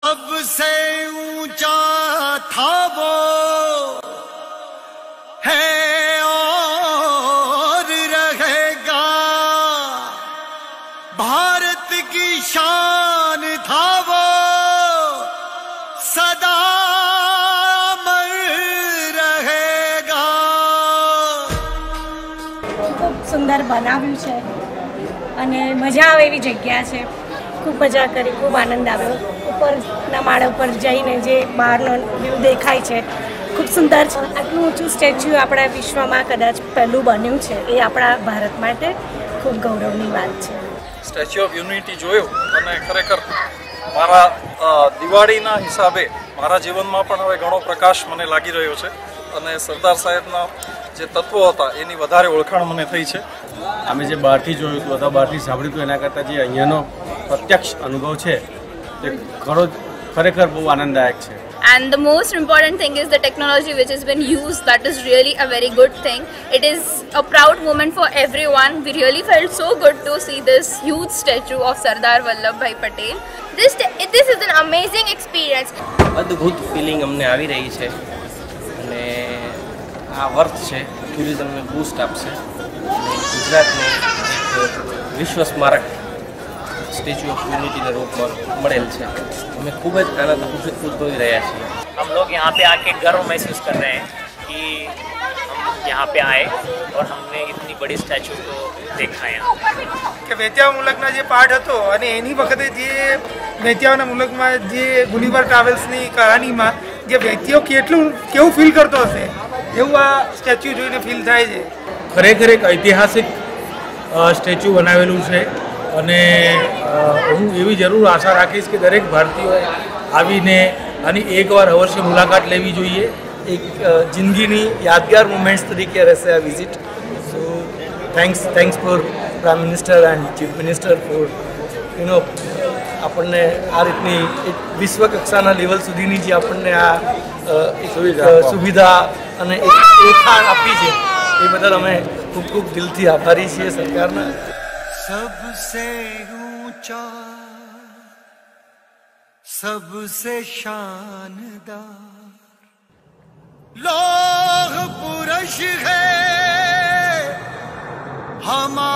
सबसे ऊंचा था वो है और रहेगा, भारत की शान था वो सदा अमर रहेगा। खूब सुंदर बनाव्યું છે અને મજા આવે એવી જગ્યા છે। खूब मजा करी, खूब आनंद आव्यो। उपरना माळा पर जईने जे बहारनो व्यू देखाय छे खूब सुंदर छे। आटલું ઊંચું સ્ટેચ્યુ આપણા વિશ્વમાં કદાચ પહેલું બન્યું છે, એ આપણા ભારત માટે ખૂબ ગૌરવની વાત છે। સ્ટેચ્યુ ઓફ યુનિટી જોયું અને ખરેખર મારા દિવાળીના હિસાબે મારા જીવનમાં પણ હવે ઘણો પ્રકાશ મને લાગી રહ્યો છે અને સરદાર સાહેબના જે તત્વો હતા એની વધારે ઓળખાણ મને થઈ છે। અમે જે બહારથી જોયું હતું અથવા બહારથી સાંભળ્યું હતું એના કરતાં જે અહીંયાનો પ્રત્યક્ષ અનુભવ છે તે ખરેખર બહુ આનંદદાયક છે। And the most important thing is the technology which has been used. That is really a very good thing. It is a proud moment for everyone. We really felt so good to see this huge statue of Sardar Vallabhbhai Patel. This is an amazing experience. અદ્ભુત feeling અમને આવી રહી છે અને આ worth છે, ટુરિઝમને boost આપશે અને ગુજરાતને એક વિશ્વ સ્મારક स्टैच्यू ऑफ यूनिटी ने रूप में मड़ेल है। हमें खूब आनंद महसूस हो रहा है। हम लोग यहाँ पे आके गर्व महसूस कर रहे हैं कि हम यहाँ पे आए और हमने इतनी बड़ी स्टैच्यू को देखा यहाँ કે વેત્યાવ મુલકના જે પાઠ હતો અને એની વખતે જે વેત્યાવના મુલકમાં જે ગુલીવર ટ્રાવેલ્સની કહાનીમાં જે વ્યક્તિઓ કેવું ફીલ કરતો હશે એવું આ સ્ટેચ્યુ જોઈને ફીલ થાય છે। ખરેખર એક ઐતિહાસિક સ્ટેચ્યુ બનાવેલું છે અને હું એવી જરૂર આશા રાખીશ કે દરેક ભારતીયોએ આવીને આની એકવાર અવશ્ય મુલાકાત લેવી જોઈએ। એક જિંદગીની યાદગાર મોમેન્ટ્સ તરીકે રહેશે આ visit. So thanks for prime minister and chief minister for આપણને આ રીતની એક વિશ્વ કક્ષાના લેવલ સુધીની જે આપણને આ સુવિધા અને એક ઓળખાણ આપી છે એ બદલ અમે ખૂબ ખૂબ દિલથી આભારી છીએ સરકારના। सबसे ऊंचा, सबसे शानदार लौह पुरुष है हमारा।